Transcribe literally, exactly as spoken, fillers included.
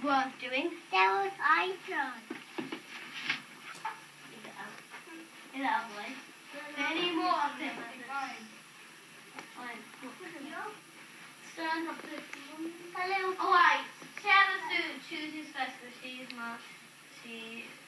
worth doing. There was iron. Is that out of the way? Any more of them? Stand up to Hello. Oh, right. Sarah's to choose his first because she's not. She.